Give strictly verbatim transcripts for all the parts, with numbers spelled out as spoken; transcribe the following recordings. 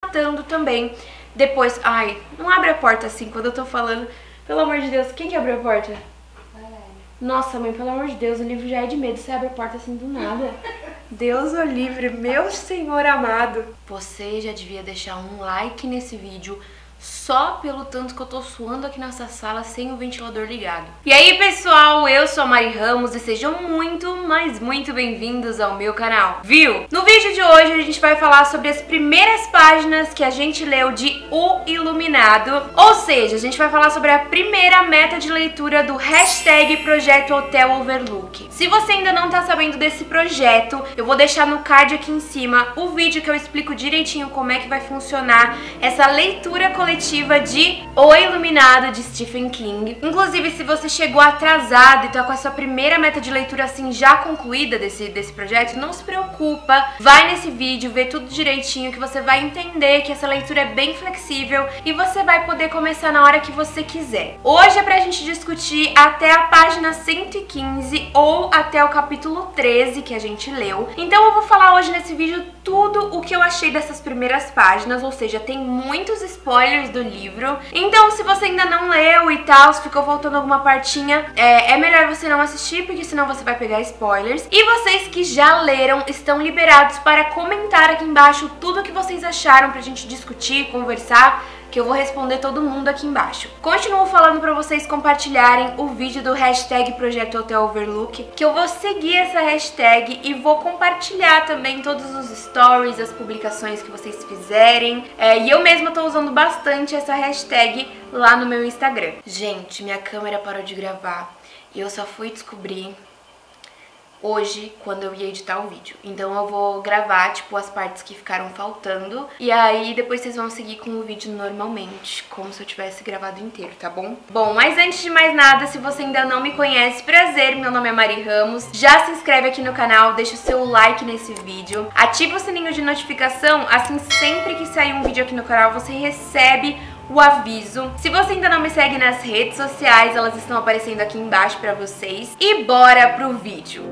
matando também. Depois, ai, não abre a porta assim quando eu tô falando. Pelo amor de Deus, quem que abriu a porta? Nossa, mãe, pelo amor de Deus, o livro já é de medo, você abre a porta assim do nada. Deus o livre, meu Senhor amado. Você já devia deixar um like nesse vídeo só pelo tanto que eu tô suando aqui nessa sala sem o ventilador ligado. E aí, pessoal, eu sou a Mari Ramos e sejam muito, mas muito bem-vindos ao meu canal. Viu? No vídeo de hoje a gente vai falar sobre as primeiras páginas que a gente leu de O Iluminado, ou seja, a gente vai falar sobre a primeira meta de leitura do hashtag Projeto Hotel Overlook. Se você ainda não tá sabendo desse projeto, eu vou deixar no card aqui em cima o vídeo que eu explico direitinho como é que vai funcionar essa leitura coletiva de O Iluminado de Stephen King. Inclusive, se você chegou atrasado e tá com a sua primeira meta de leitura assim já concluída desse, desse projeto, não se preocupa, vai nesse vídeo, vê tudo direitinho que você vai entender que essa leitura é bem flexível e você vai poder começar na hora que você quiser. Hoje é pra gente discutir até a página cento e quinze ou até o capítulo treze que a gente leu. Então eu vou falar hoje nesse vídeo tudo o que eu achei dessas primeiras páginas, ou seja, tem muitos spoilers do livro. Então, se você ainda não leu e tal, se ficou faltando alguma partinha, é, é melhor você não assistir, porque senão você vai pegar spoilers. E vocês que já leram estão liberados para comentar aqui embaixo tudo o que vocês acharam pra gente discutir, conversar, que eu vou responder todo mundo aqui embaixo. Continuo falando pra vocês compartilharem o vídeo do hashtag Projeto Hotel Overlook, que eu vou seguir essa hashtag e vou compartilhar também todos os stories, as publicações que vocês fizerem. É, e eu mesma tô usando bastante essa hashtag lá no meu Instagram. Gente, minha câmera parou de gravar e eu só fui descobrir hoje, quando eu ia editar o vídeo. Então eu vou gravar, tipo, as partes que ficaram faltando. E aí depois vocês vão seguir com o vídeo normalmente, como se eu tivesse gravado inteiro, tá bom? Bom, mas antes de mais nada, se você ainda não me conhece, prazer, meu nome é Mari Ramos. Já se inscreve aqui no canal, deixa o seu like nesse vídeo. Ativa o sininho de notificação, assim sempre que sair um vídeo aqui no canal, você recebe o aviso. Se você ainda não me segue nas redes sociais, elas estão aparecendo aqui embaixo pra vocês. E bora pro vídeo!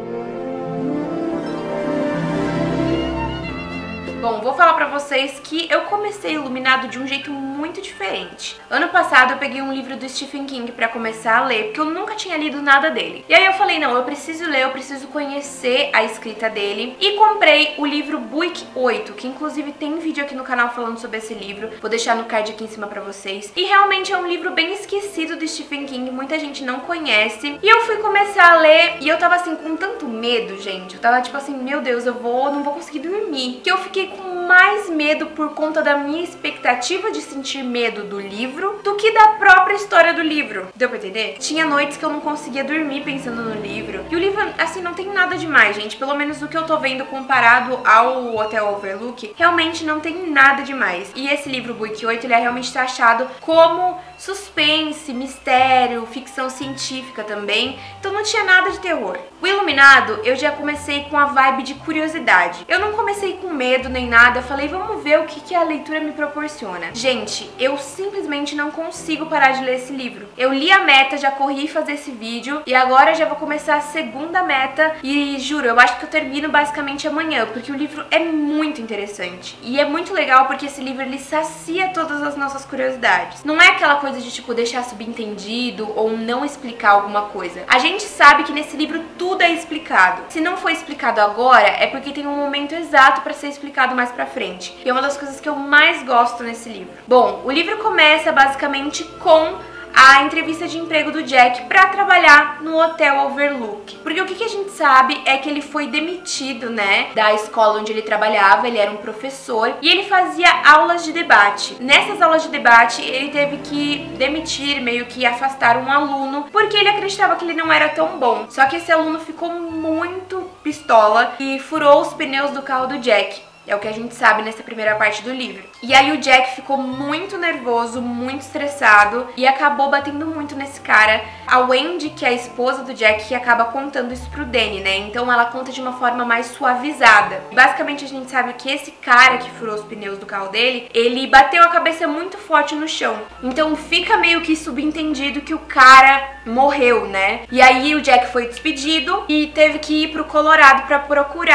Bom, vou falar pra vocês que eu comecei Iluminado de um jeito muito diferente. Ano passado eu peguei um livro do Stephen King pra começar a ler, porque eu nunca tinha lido nada dele. E aí eu falei, não, eu preciso ler, eu preciso conhecer a escrita dele. E comprei o livro Buick oito, que inclusive tem vídeo aqui no canal falando sobre esse livro. Vou deixar no card aqui em cima pra vocês. E realmente é um livro bem esquecido do Stephen King, muita gente não conhece. E eu fui começar a ler e eu tava assim com tanto medo, gente. Eu tava tipo assim, meu Deus, eu vou, não vou conseguir dormir. Que eu fiquei com mais medo por conta da minha expectativa de sentir medo do livro do que da própria história do livro. Deu pra entender? Tinha noites que eu não conseguia dormir pensando no livro. E o livro, assim, não tem nada demais, gente. Pelo menos do que eu tô vendo comparado ao Hotel Overlook, realmente não tem nada demais. E esse livro, Buick oito, ele é realmente taxado como suspense, mistério, ficção científica também. Então não tinha nada de terror. O Iluminado, eu já comecei com a vibe de curiosidade. Eu não comecei com medo nem nada, eu falei, vamos ver o que, que a leitura me proporciona. Gente, eu simplesmente não consigo parar de ler esse livro. Eu li a meta, já corri fazer esse vídeo e agora já vou começar a segunda meta e juro, eu acho que eu termino basicamente amanhã, porque o livro é muito interessante. E é muito legal porque esse livro, ele sacia todas as nossas curiosidades. Não é aquela coisa de, tipo, deixar subentendido ou não explicar alguma coisa. A gente sabe que nesse livro tudo é explicado. Se não foi explicado agora, é porque tem um momento exato pra ser explicado mais pra frente. E é uma das coisas que eu mais gosto nesse livro. Bom, o livro começa basicamente com a entrevista de emprego do Jack pra trabalhar no Hotel Overlook. Porque o que, que a gente sabe é que ele foi demitido, né, da escola onde ele trabalhava, ele era um professor, e ele fazia aulas de debate. Nessas aulas de debate, ele teve que demitir, meio que afastar um aluno, porque ele acreditava que ele não era tão bom. Só que esse aluno ficou muito pistola e furou os pneus do carro do Jack. É o que a gente sabe nessa primeira parte do livro. E aí o Jack ficou muito nervoso, muito estressado e acabou batendo muito nesse cara. A Wendy, que é a esposa do Jack, que acaba contando isso pro Danny, né? Então ela conta de uma forma mais suavizada. Basicamente a gente sabe que esse cara que furou os pneus do carro dele, ele bateu a cabeça muito forte no chão. Então fica meio que subentendido que o cara morreu, né? E aí o Jack foi despedido e teve que ir pro Colorado pra procurar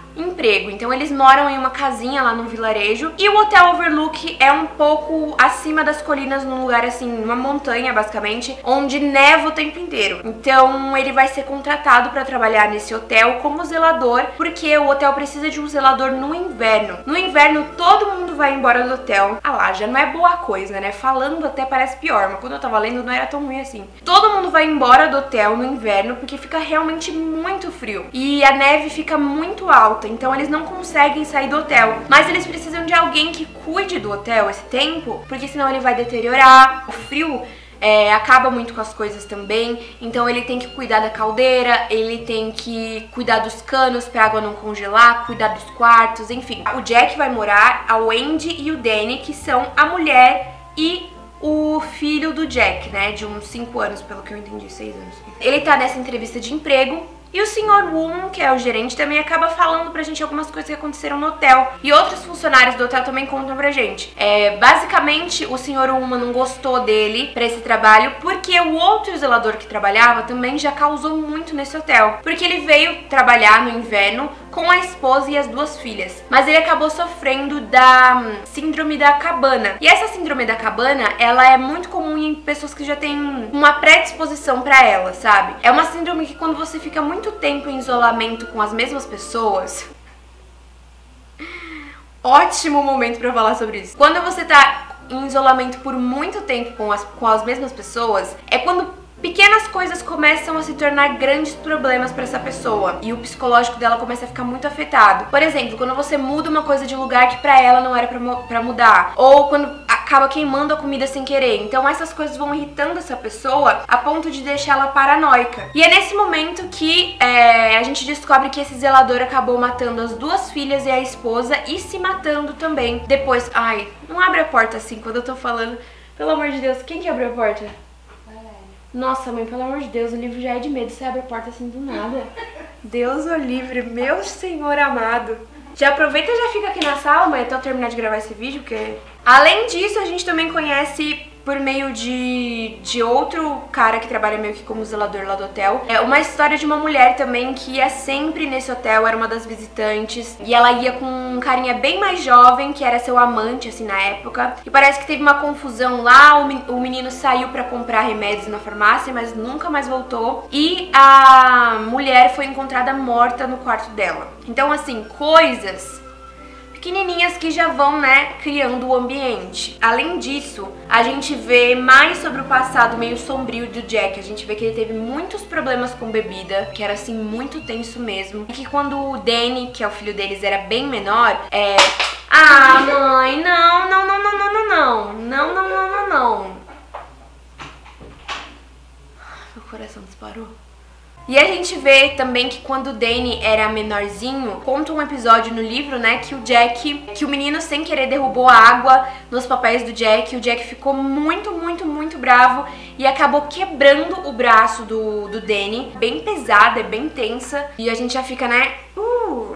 emprego. Então eles moram em uma casinha lá no vilarejo e o Hotel Overlook é um pouco acima das colinas, num lugar assim, uma montanha basicamente, onde neva o tempo inteiro. Então ele vai ser contratado para trabalhar nesse hotel como zelador, porque o hotel precisa de um zelador no inverno. No inverno todo mundo vai embora do hotel. Ah lá, já não é boa coisa, né? Falando até parece pior, mas quando eu tava lendo não era tão ruim assim. Todo mundo vai embora do hotel no inverno porque fica realmente muito frio e a neve fica muito alta. Então eles não conseguem sair do hotel, mas eles precisam de alguém que cuide do hotel esse tempo, porque senão ele vai deteriorar. O frio é, acaba muito com as coisas também, então ele tem que cuidar da caldeira, ele tem que cuidar dos canos pra água não congelar, cuidar dos quartos, enfim. O Jack vai morar, a Wendy e o Danny, que são a mulher e o filho do Jack, né, de uns cinco anos, pelo que eu entendi, seis anos. Ele tá nessa entrevista de emprego e o senhor Woman, que é o gerente, também acaba falando pra gente algumas coisas que aconteceram no hotel. E outros funcionários do hotel também contam pra gente. É, basicamente, o senhor Woman não gostou dele pra esse trabalho porque o outro zelador que trabalhava também já causou muito nesse hotel. Porque ele veio trabalhar no inverno com a esposa e as duas filhas. Mas ele acabou sofrendo da hum, síndrome da cabana. E essa síndrome da cabana, ela é muito comum em pessoas que já têm uma predisposição pra ela, sabe? É uma síndrome que quando você fica muito muito tempo em isolamento com as mesmas pessoas. Ótimo momento pra falar sobre isso. Quando você tá em isolamento por muito tempo com as, com as mesmas pessoas, é quando pequenas coisas começam a se tornar grandes problemas pra essa pessoa e o psicológico dela começa a ficar muito afetado. Por exemplo, quando você muda uma coisa de lugar que pra ela não era pra, pra mudar, ou quando acaba queimando a comida sem querer. Então essas coisas vão irritando essa pessoa a ponto de deixá-la paranoica. E é nesse momento que é, a gente descobre que esse zelador acabou matando as duas filhas e a esposa e se matando também. Depois, ai, não abre a porta assim quando eu tô falando. Pelo amor de Deus, quem que abriu a porta? Nossa, mãe, pelo amor de Deus, o livro já é de medo, você abre a porta assim do nada. Deus o livre, meu Senhor amado. Já aproveita e já fica aqui na sala, mãe, até eu terminar de gravar esse vídeo, porque... Além disso, a gente também conhece, por meio de, de outro cara que trabalha meio que como zelador lá do hotel, é uma história de uma mulher também que ia sempre nesse hotel, era uma das visitantes, e ela ia com um carinha bem mais jovem, que era seu amante, assim, na época, e parece que teve uma confusão lá, o menino saiu pra comprar remédios na farmácia, mas nunca mais voltou, e a mulher foi encontrada morta no quarto dela. Então, assim, coisas pequenininhas que já vão, né, criando o ambiente. Além disso, a gente vê mais sobre o passado meio sombrio do Jack. A gente vê que ele teve muitos problemas com bebida, que era, assim, muito tenso mesmo. E que quando o Danny, que é o filho deles, era bem menor, é... Ah, mãe, não, não, não, não, não, não, não. Não, não, não, não, não. Meu coração disparou. E a gente vê também que quando o Danny era menorzinho, conta um episódio no livro, né, que o Jack, que o menino sem querer derrubou a água nos papéis do Jack, o Jack ficou muito, muito, muito bravo e acabou quebrando o braço do, do Danny, bem pesada, é bem tensa, e a gente já fica, né, uh...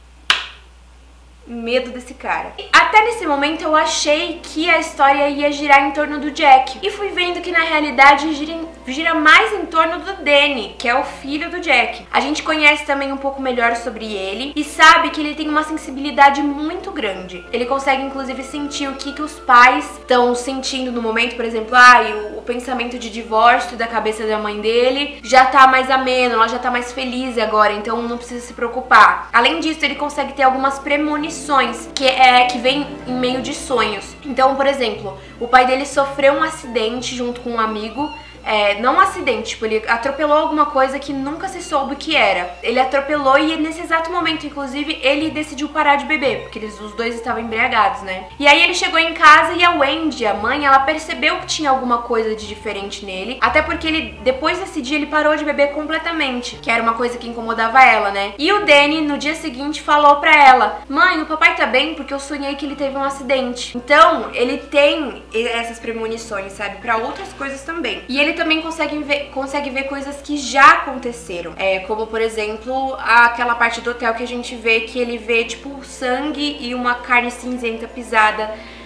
medo desse cara. E até nesse momento eu achei que a história ia girar em torno do Jack. E fui vendo que na realidade gira, em, gira mais em torno do Danny, que é o filho do Jack. A gente conhece também um pouco melhor sobre ele e sabe que ele tem uma sensibilidade muito grande. Ele consegue inclusive sentir o que, que os pais estão sentindo no momento. Por exemplo, ah, o, o pensamento de divórcio da cabeça da mãe dele já tá mais ameno, ela já tá mais feliz agora, então não precisa se preocupar. Além disso, ele consegue ter algumas premonições que é que vem em meio de sonhos. Então, por exemplo, o pai dele sofreu um acidente junto com um amigo. É, não um acidente, tipo, ele atropelou alguma coisa que nunca se soube o que era. Ele atropelou e nesse exato momento, inclusive, ele decidiu parar de beber, porque eles, os dois estavam embriagados, né? E aí ele chegou em casa e a Wendy, a mãe, ela percebeu que tinha alguma coisa de diferente nele, até porque ele, depois desse dia, ele parou de beber completamente, que era uma coisa que incomodava ela, né? E o Danny, no dia seguinte, falou pra ela: mãe, o papai tá bem porque eu sonhei que ele teve um acidente. Então, ele tem essas premonições, sabe? Pra outras coisas também. E ele também consegue ver, consegue ver coisas que já aconteceram. É, como, por exemplo, aquela parte do hotel que a gente vê que ele vê, tipo, sangue e uma carne cinzenta pisada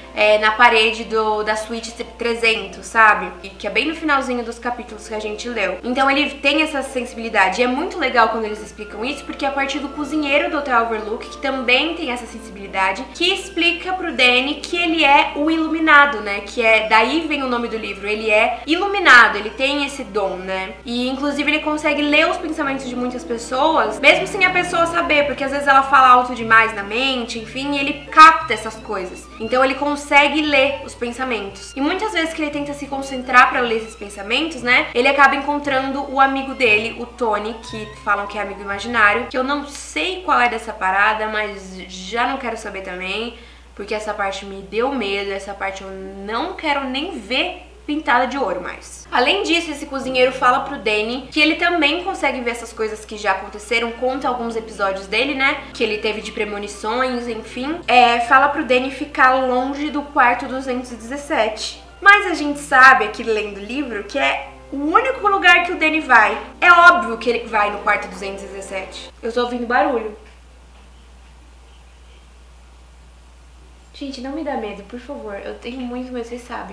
é, na parede do, da suíte trezentos, sabe? E que é bem no finalzinho dos capítulos que a gente leu. Então ele tem essa sensibilidade. E é muito legal quando eles explicam isso, porque é a partir do cozinheiro do Hotel Overlook, que também tem essa sensibilidade, que explica pro Danny que ele é o iluminado, né? Que é, daí vem o nome do livro, ele é iluminado, ele tem esse dom, né? E inclusive ele consegue ler os pensamentos de muitas pessoas, mesmo sem a pessoa saber, porque às vezes ela fala alto demais na mente, enfim, e ele capta essas coisas. Então ele consegue ler os pensamentos. E muitas vezes que ele tenta se concentrar pra ler esses pensamentos, né? Ele acaba encontrando o amigo dele, o Tony, que falam que é amigo imaginário, que eu não sei qual é dessa parada, mas já não quero saber também, porque essa parte me deu medo, essa parte eu não quero nem ver pintada de ouro mais. Além disso, esse cozinheiro fala pro Danny que ele também consegue ver essas coisas que já aconteceram, conta alguns episódios dele, né, que ele teve de premonições, enfim. É, fala pro Danny ficar longe do quarto duzentos e dezessete. Mas a gente sabe, aqui lendo o livro, que é o único lugar que o Danny vai. É óbvio que ele vai no quarto duzentos e dezessete. Eu tô ouvindo barulho. Gente, não me dá medo, por favor. Eu tenho muito medo, vocês sabem.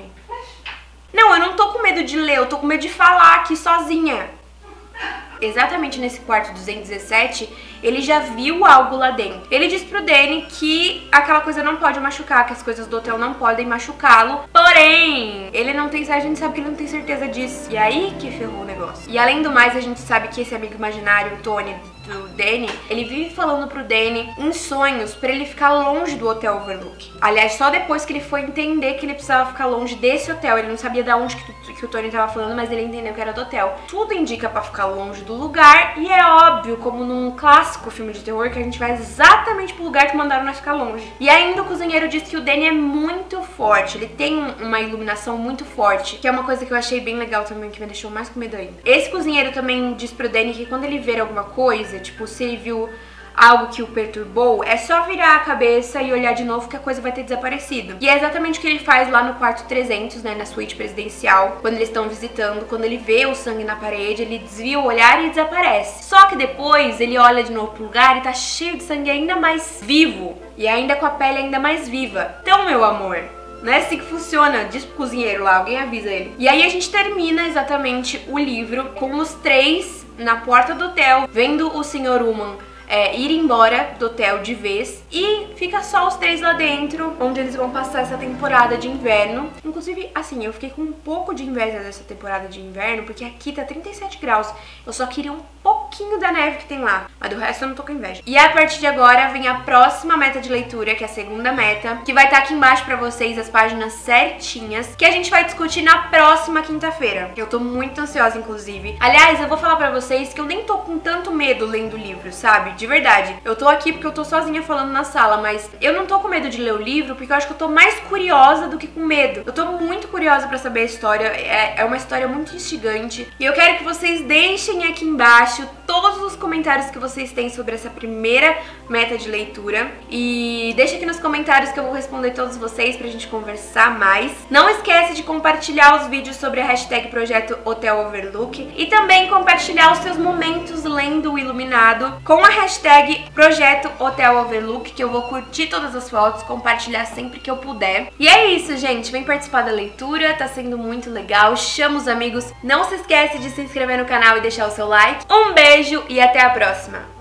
Não, eu não tô com medo de ler, eu tô com medo de falar aqui sozinha. Exatamente nesse quarto duzentos e dezessete, ele já viu algo lá dentro. Ele diz pro Danny que aquela coisa não pode machucar, que as coisas do hotel não podem machucá-lo. Porém, ele não tem, a gente sabe que ele não tem certeza disso. E aí que ferrou o negócio. E além do mais, a gente sabe que esse amigo imaginário, o Tony, do Danny, ele vive falando pro Danny em sonhos pra ele ficar longe do Hotel Overlook. Aliás, só depois que ele foi entender que ele precisava ficar longe desse hotel. Ele não sabia de onde que, que o Tony tava falando, mas ele entendeu que era do hotel. Tudo indica pra ficar longe do lugar, e é óbvio, como num clássico filme de terror, que a gente vai exatamente pro lugar que mandaram nós ficar longe. E ainda o cozinheiro diz que o Danny é muito forte, ele tem uma iluminação muito forte, que é uma coisa que eu achei bem legal também, que me deixou mais com medo ainda. Esse cozinheiro também diz pro Danny que quando ele ver alguma coisa, tipo, se ele viu algo que o perturbou, é só virar a cabeça e olhar de novo que a coisa vai ter desaparecido. E é exatamente o que ele faz lá no quarto trezentos, né, na suíte presidencial, quando eles estão visitando. Quando ele vê o sangue na parede, ele desvia o olhar e desaparece. Só que depois ele olha de novo pro lugar e tá cheio de sangue ainda mais vivo, e ainda com a pele ainda mais viva. Então, meu amor, não é assim que funciona, diz pro cozinheiro lá, alguém avisa ele. E aí a gente termina exatamente o livro com os três na porta do hotel, vendo o senhor Ullman É, ir embora do hotel de vez, e fica só os três lá dentro, onde eles vão passar essa temporada de inverno. Inclusive, assim, eu fiquei com um pouco de inveja dessa temporada de inverno, porque aqui tá trinta e sete graus, eu só queria um pouquinho da neve que tem lá, mas do resto eu não tô com inveja. E a partir de agora vem a próxima meta de leitura, que é a segunda meta, que vai estar aqui embaixo pra vocês as páginas certinhas, que a gente vai discutir na próxima quinta-feira. Eu tô muito ansiosa, inclusive. Aliás, eu vou falar pra vocês que eu nem tô com tanto medo lendo o livro, sabe? De verdade. Eu tô aqui porque eu tô sozinha falando na sala, mas eu não tô com medo de ler o livro porque eu acho que eu tô mais curiosa do que com medo. Eu tô muito curiosa pra saber a história, é, é uma história muito instigante. E eu quero que vocês deixem aqui embaixo todos os comentários que vocês têm sobre essa primeira meta de leitura. E deixa aqui nos comentários que eu vou responder todos vocês pra gente conversar mais. Não esquece de compartilhar os vídeos sobre a hashtag Projeto Hotel Overlook e também compartilhar os seus momentos lendo o Iluminado com a hashtag Hashtag Projeto Hotel Overlook, que eu vou curtir todas as fotos, compartilhar sempre que eu puder. E é isso, gente. Vem participar da leitura, tá sendo muito legal. Chama os amigos. Não se esquece de se inscrever no canal e deixar o seu like. Um beijo e até a próxima!